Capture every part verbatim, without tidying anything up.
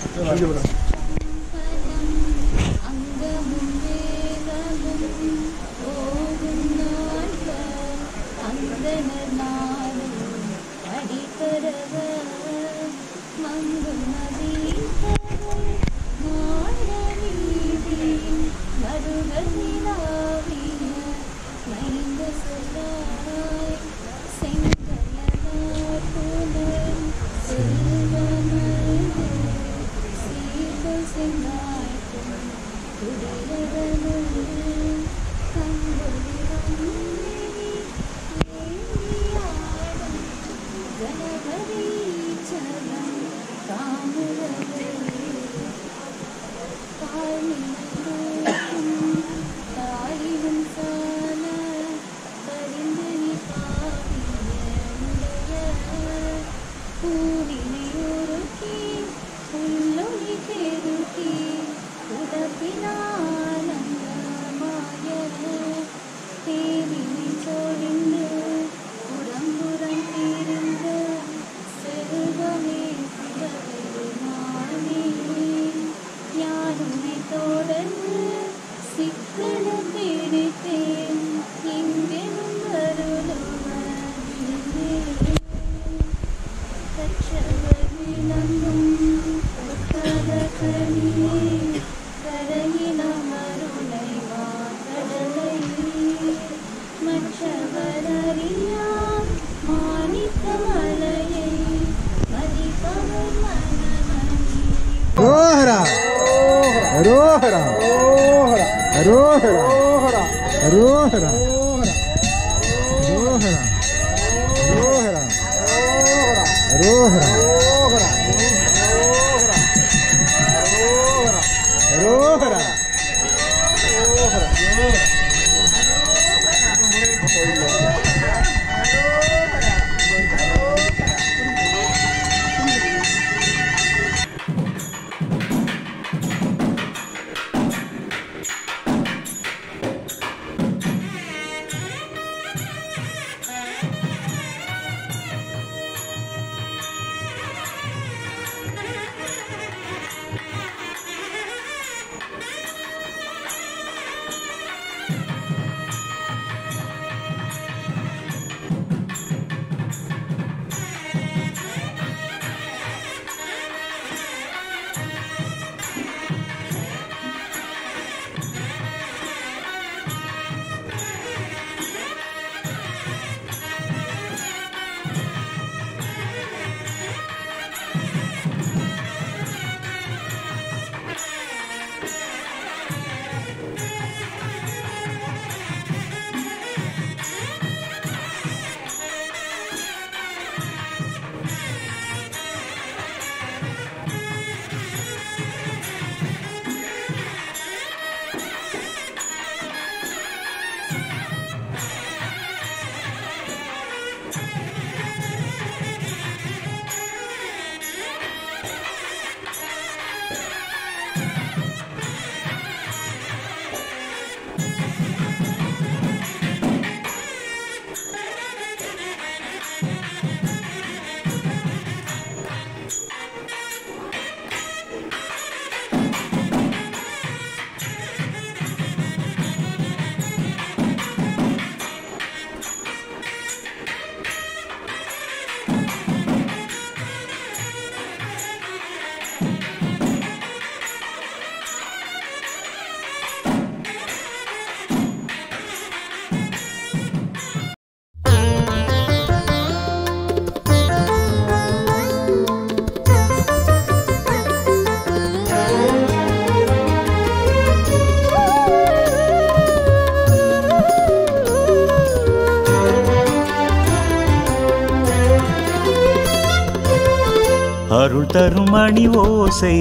அருள் தரும் மணி ஓசை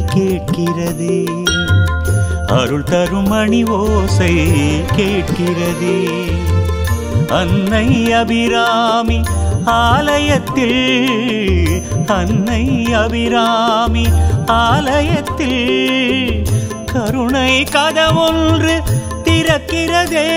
கேட்கிறதே, அருள் தரும் மணி ஓசை கேட்கிறதே. அன்னை அபிராமி ஆலயத்தில், அன்னை அபிராமி ஆலயத்தில் கருணை கதவொன்று திறக்கிறதே,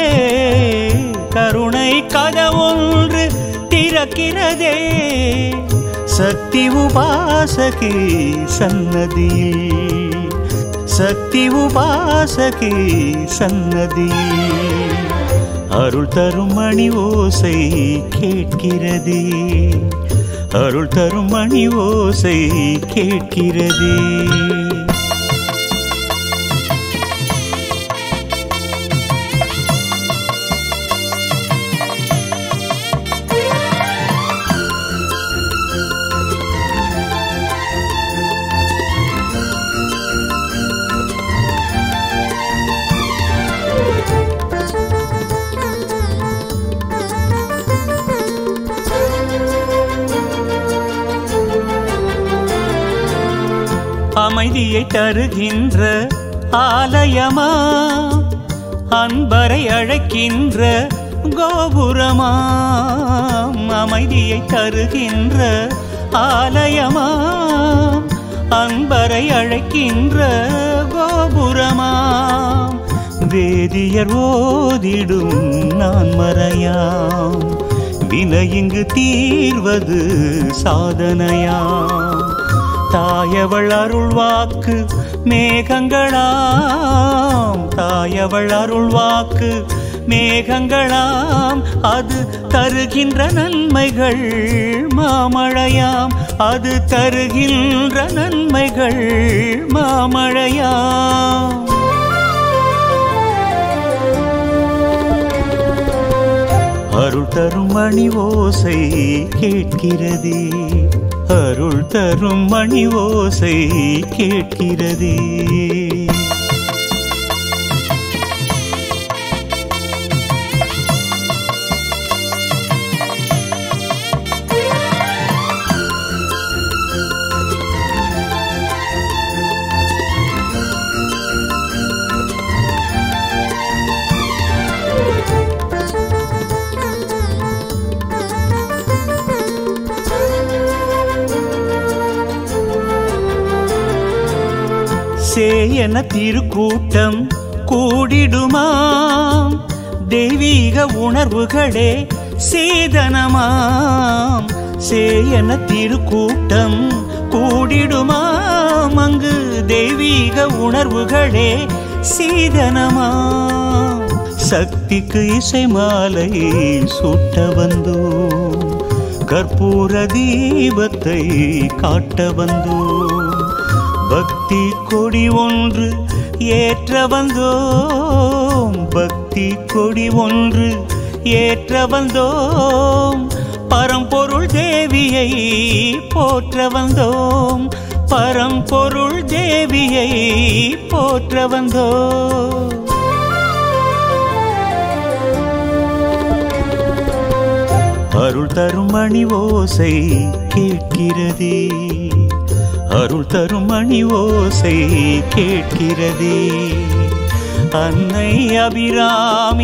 கருணை கதவொன்று திறக்கிறதே. சக்தி உபாசகி சன்னதியில் சக்தி உபாசகி சன்னதியில் அருள் தரும் மணி ஓசை கேட்கிறதே அருள் தரும் மணி ஓசை கேட்கிறதே அமைதியை தருகின்ற ஆலயமா அன்பரை அழைக்கின்ற கோபுரமா அமைதியை தருகின்ற ஆலயமா அன்பரை அழைக்கின்ற கோபுரமா வேதியர் ஓதிடும் நான் மறையாம் வினை இங்கு தீர்வது சாதனையாம் தாயவள் அருள்வாக்கு மேகங்களாம் தாயவள் அருள்வாக்கு மேகங்களாம் அது தருகின்ற நன்மைகள் மாமழையாம் அது தருகின்ற நன்மைகள் மாமழையாம் அருள் தரும் மணி ஓசை கேட்கிறதே அருள் தரும் மணி ஓசை கேட்கிறதே சேயன திருக்கூட்டம் கூடிடுமாம் தெய்வீக உணர்வுகளே சேதனமாம் சேயன திருக்கூட்டம் கூடிடுமாம் அங்கு தெய்வீக உணர்வுகளே சீதனமாம் சக்திக்கு இசை மாலை சூட்ட வந்தோம் கற்பூர தீபத்தை காட்ட வந்தோம் பக்தி கொடி ஒன்று ஏற்ற வந்தோம் பக்தி கொடி ஒன்று ஏற்ற வந்தோம் பரம்பொருள் தேவியை போற்ற வந்தோம் பரம்பொருள் தேவியை போற்ற வந்தோம் அருள் தரும் மணி ஓசை கேட்கிறதே அருள் தரும் மணி ஓசை கேட்கிறதே அன்னை அபிராமி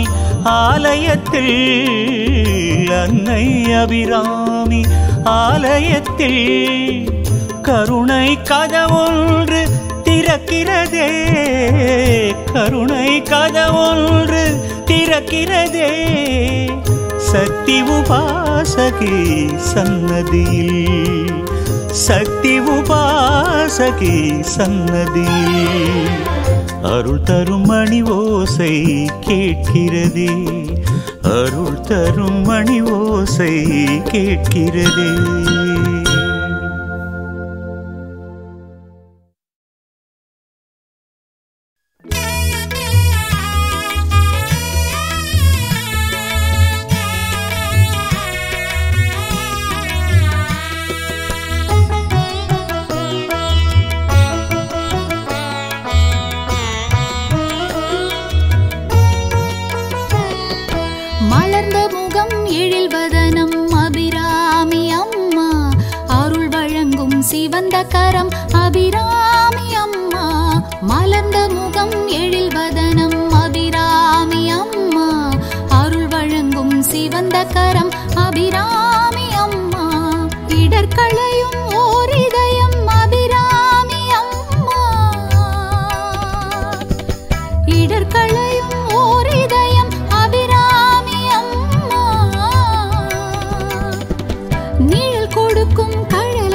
ஆலயத்தில் அன்னை அபிராமி ஆலயத்தில் கருணை கதவொன்று திறக்கிறதே கருணை கதவொன்று திறக்கிறதே சக்தி உபாசகி சன்னதியில் சக்தி உபாசகி சன்னதியில் அருள் தரும் மணி ஓசை கேட்கிறதே அருள் தரும் மணி ஓசை கேட்கிறதே சிவந்த கரம் அபிராமி அம்மா மலர்ந்த முகம் எழில் வதனம் அபிராமி அம்மா அருள் வழங்கும் சிவந்த கரம் அபிராமி அம்மா இடர்களையும் ஓர் இதயம் அபிராமி அம்மா இடர்களையும் ஓர் இதயம் அபிராமி அம்மா நிழல் கொடுக்கும் கழல்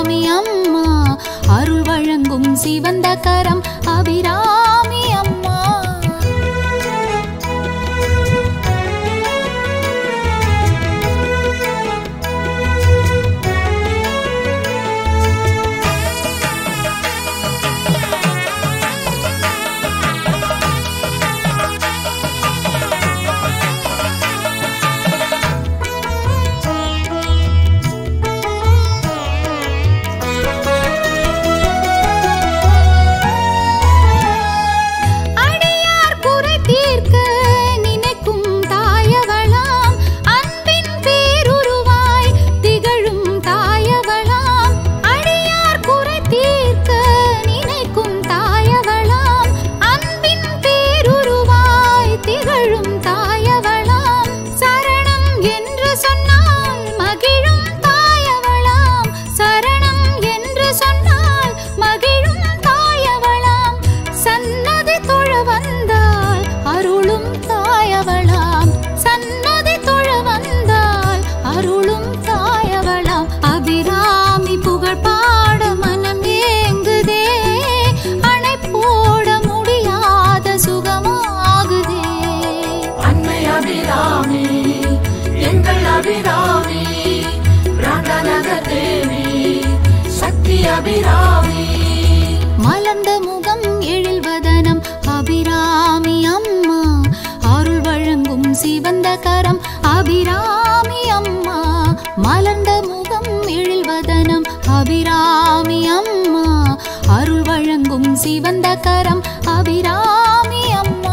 அபிராமி அம்மா அருள் வழங்கும் சிவந்த கரம் அபிராமி அம்மா. மலர்ந்த முகம் எழில் வதனம் அபிராமி அம்மா அருள் வழங்கும் சிவந்த கரம் அபிராமி அம்மா. மலர்ந்த முகம் எழில் வதனம் அபிராமி அம்மா அருள் வழங்கும் சிவந்த கரம் அபிராமி அம்மா.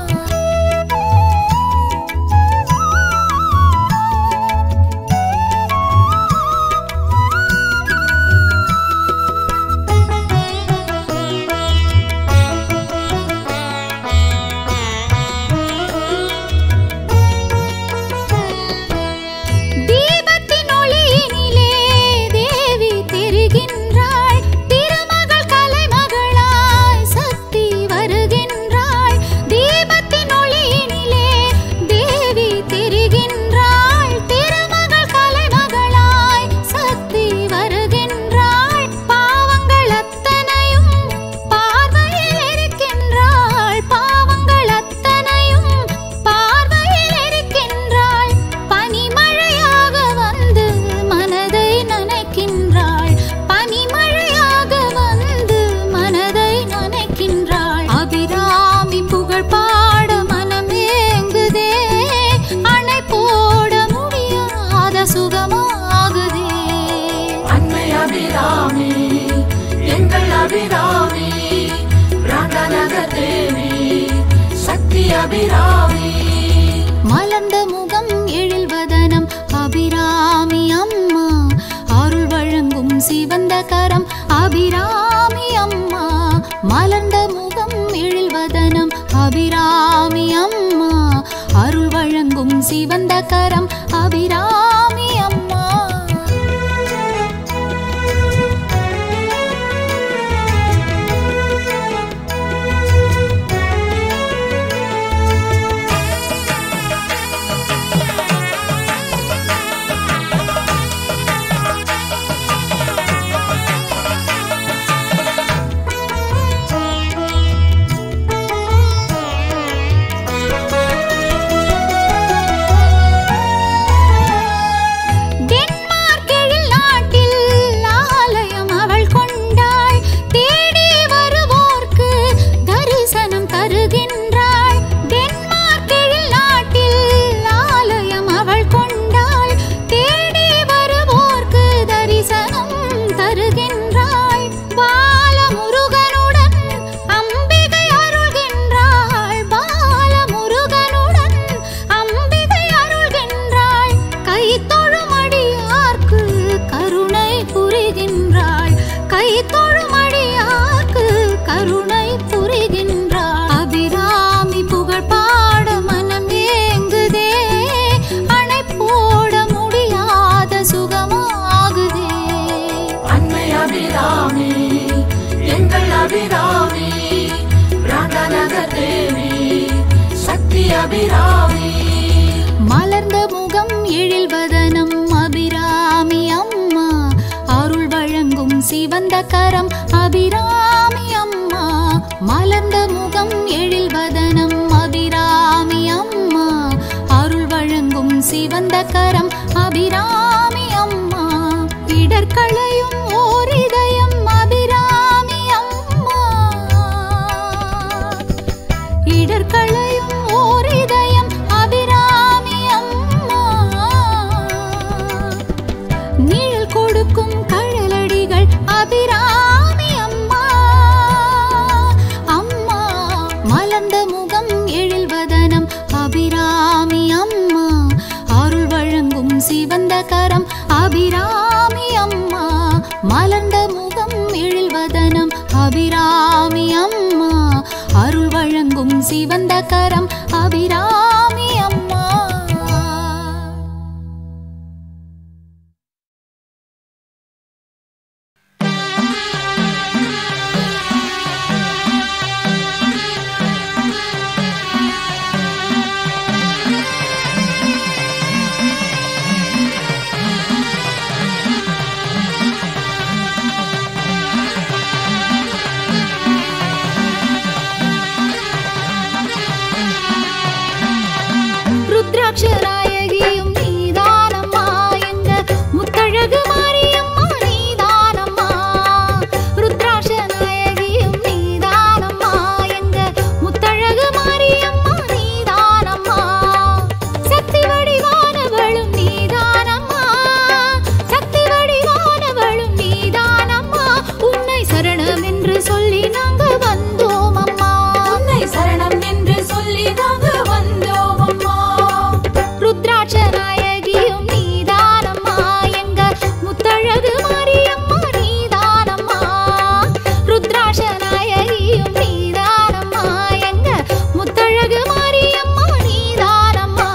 மலர்ந்த முகம் எழில் வதனம் அபிராமி அம்மா அருள் வழங்கும் சிவந்த கரம் அபிராமி அம்மா. மலர்ந்த முகம் எழில் வதனம் அபிராமி அம்மா அருள் வழங்கும் சிவந்த கரம் அபிராமி அம்மா. மலர்ந்த முகம் எழில் வதனம் அபிராமி அம்மா அருள் வழங்கும் சிவந்த கரம் அபிராமி அம்மா மலர்ந்த முகம் எழில் வதனம் அபிராமி அம்மா அருள் வழங்கும் சிவந்த கரம் அபிராமி அம்மா இடர்களையும் ஓர் இதயம் அபிராமி அம்மா இடர்களையும் ஓர் இதயம் அபிராமி அம்மா நீழல் கொடுக்கும் கழலடிகள் அபிராமி அம்மா அம்மா மலர்ந்த முகம் எழில் வதனம் அபிராமி அம்மா அருள் வழங்கும் சிவந்த கரம் அபிராமி அம்மா மலர்ந்த முகம் எழில் வதனம் அபிராமி அம்மா அருள் வழங்கும் சிவந்த கரம் அபிராமி அம்மா. ருத்ராட்சநாயகியும் நீதானம்மா எங்க முத்தழகு மாரியம்மா நீதானம்மா ருத்ராட்சநாயகியும் நீதானம்மா எங்க முத்தழகு மாரியம்மா நீதானம்மா சக்தி வடிவானவளும் நீதானம்மா சக்தி வடிவானவளும் நீதானம்மா உன்னை சரணம் என்று சொல்லி நாங்க வந்தோம் அம்மா உன்னை சரணம் என்று சொல்லி நாங்க வந்தோம் அம்மா ருத்ராட்சநாயகியும் நீதானம்மா எங்க முத்தழகு மாரியம்மா நீதானம்மா ருத்ராட்சநாயகியும் நீதானம்மா எங்க முத்தழகு மாரியம்மா நீதானம்மா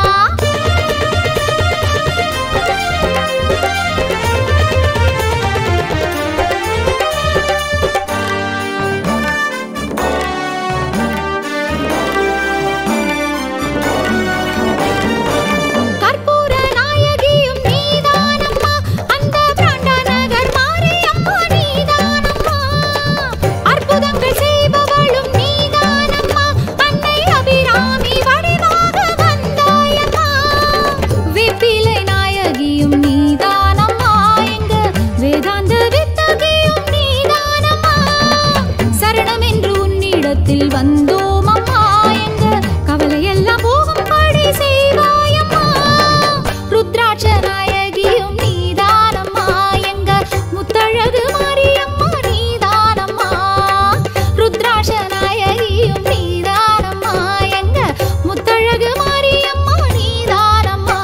கற்பூர நாயகியும் நீதானம்மா அந்த பிராண்டா நகர் மாரியம்மா நீதானம்மா அற்புதங்கள் செய்பவளும் நீதானம்மா அன்னை அபிராமி வடிவாக வந்தாயம்மா வேப்பிலை நாயகியும் நீதானம்மா எங்க வேதாந்த வித்தகியும் நீதானம்மா சரணம் என்று உன்னிடத்தில் வந்தோம் அம்மா எங்க கவலையெல்லாம் போகும்படி செய்வாயம்மா ருத்ராட்சநாயகியும் நீதானம்மா எங்க முத்தழகு மாரியம்மா நீதானம்மா ருத்ராட்சநாயகியும் நீதானம்மா எங்க முத்தழகு மாரியம்மா நீதானம்மா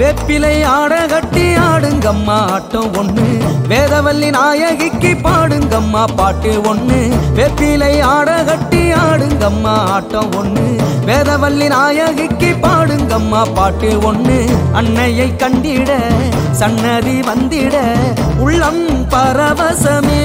வேப்பிலை ஆட கட்டி ஆடுங்கம்மா ஆட்டம் ஒண்ணு வேதவல்லி நாயகிக்கு பாடுங்கம்மா பாட்டு ஒண்ணு வேப்பிலை ஆட கட்டி ஆடுங்கம்மா ஆட்டம் ஒண்ணு வேதவல்லி நாயகிக்கு பாடுங்கம்மா பாட்டு ஒண்ணு அன்னையை கண்டிட சன்னதி வந்திட உள்ளம் பரவசமே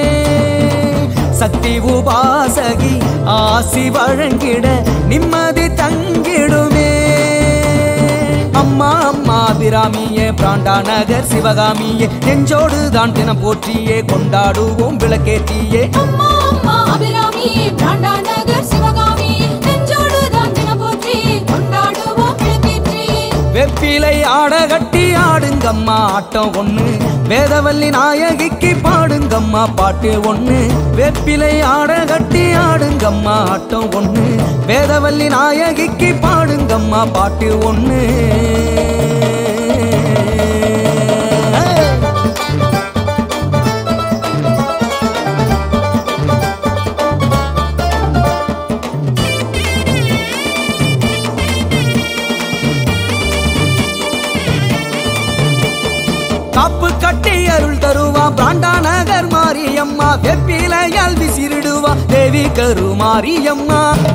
சக்தி உபாசகி ஆசி வழங்கிட நிம்மதி தங்கிடுமே அம்மா அம்மா அபிராமியே பிராண்டா நகர் சிவகாமியே நெஞ்சோடு தான் தினம் போற்றியே கொண்டாடுவோம் விளக்கேற்றியே அம்மா அம்மா அபிராமியே பிராண்டா நகர் சிவகாமியே நெஞ்சோடு தான் தினம் போற்றி கொண்டாடுவோம் விளக்கேற்றியே வெப்பிலை ஆட கட்டி ஆடுங்கம்மா ஆட்டம் ஒண்ணு வேதவல்லி நாயகிக்கு பாடுங்கம்மா பாட்டு ஒண்ணு வெப்பிலை ஆட கட்டி ஆடுங்கம்மா ஆட்டம் ஒண்ணு வேதவல்லி நாயகிக்கு பாடுங்கம்மா பாட்டு ஒண்ணு காப்பு கட்டி அருள் தருவா பிராண்டா நகர் மாரியம்மா வெப்பிலையால் விசிறிடுவா தேவி கருமாரியம்மா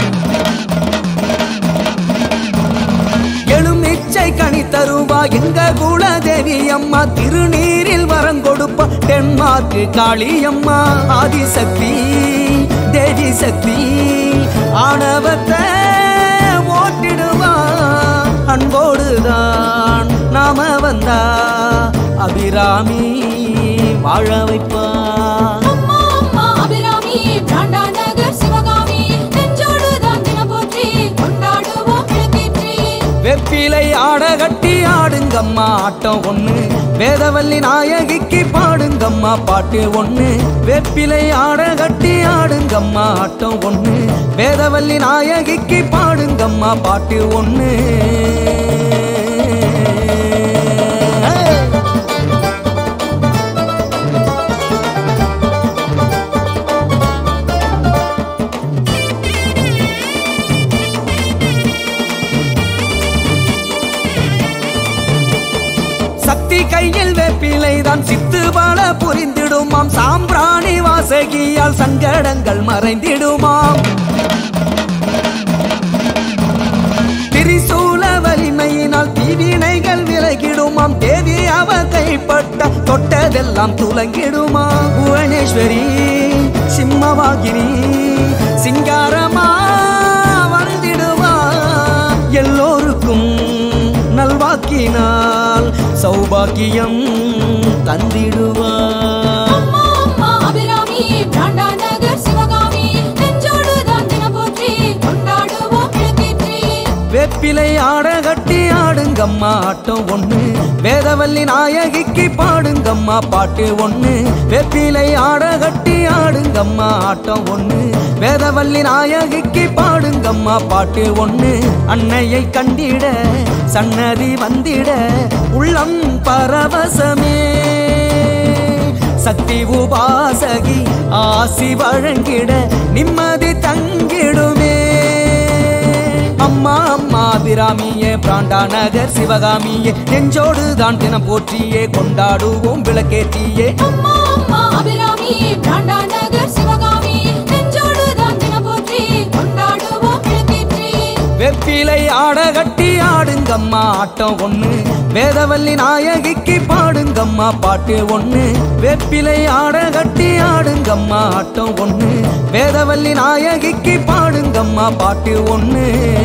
எழுமிச்சை கனி தருவா எங்க குல தேவி அம்மா திருநீரில் வரம் கொடுப்பா தென்மார்க்கு காளியம்மா ஆதிசக்தி தேவி சக்தி ஆணவத்தை ஓட்டிடுவா அன்போடுதான் நாம வந்தா அபிராமி வாழ வைப்பா அம்மா அம்மா அபிராமியே பிராண்டா நகர் சிவகாமியே நெஞ்சோடு தான் தினம் போற்றி கொண்டாடுவோம் விளக்கேற்றியே வெப்பிலை ஆட கட்டி ஆடுங்கம்மா ஆட்டம் ஒண்ணு வேதவல்லி நாயகிக்கு பாடுங்கம்மா பாட்டு ஒண்ணு வெப்பிலை ஆட கட்டி ஆடுங்கம்மா ஆட்டம் ஒண்ணு வேதவல்லி நாயகிக்கு பாடுங்கம்மா பாட்டு ஒண்ணு சக்தி கையில் வேப்பிலைதான் சித்து பல புரிந்திடுமாம் சாம்பிராணி வாசகியால் சங்கடங்கள் மறைந்திடுமாம் திரிசூல வலிமையினால் தீவினைகள் விலகிடுமாம் தேவி அவ கைப்பட்ட தொட்டதெல்லாம் துலங்கிடுமா புவனேஸ்வரி சிம்மவாகினி சிங்காரமா வந்திடுவா எல்லோருக்கும் நல்வாக்கினால் சௌபாக்கியம் தந்திடுவா அம்மா அம்மா அபிராமியே பிராண்டா நகர் சிவகாமியே நெஞ்சோடு தான் தினம் போற்றி கொண்டாடுவோம் விளக்கேற்றியே வேப்பிலை ஆட கட்டி ஆடுங்கம்மா ஆட்டம் ஒண்ணு வேதவல்லி நாயகிக்கு பாடுங்கம்மா பாட்டு ஒண்ணு வேப்பிலை ஆட கட்டி ஆடுங்கம்மா ஆட்டம் ஒண்ணு வேதவல்லி நாயகிக்கு பாடுங்கம்மா பாட்டு ஒண்ணு அன்னையை கண்டிட சன்னதி வந்திட உள்ளம் பரவசமே சக்தி உபாசகி ஆசி வழங்கிட நிம்மதி தங்கிடுமே அம்மா அம்மா அபிராமியே பிராண்டா நகர் சிவகாமியே நெஞ்சோடு தான் தினம் போற்றியே கொண்டாடுவோம் விளக்கேற்றியே அம்மா அம்மா அபிராமியே பிராண்டா நகர் சிவகாமியே நெஞ்சோடு தான் தினம் போற்றி கொண்டாடுவோம் விளக்கேற்றியே வெப்பிலை ஆட கட்டி ஆடுங்கம்மா ஆட்டம் ஒண்ணு வேதவல்லி நாயகிக்கு பாடுங்கம்மா பாட்டு ஒண்ணு வெப்பிலை ஆட கட்டி ஆடுங்கம்மா ஆட்டம் ஒண்ணு வேதவல்லி நாயகிக்கு பாடுங்கம்மா பாட்டு ஒண்ணு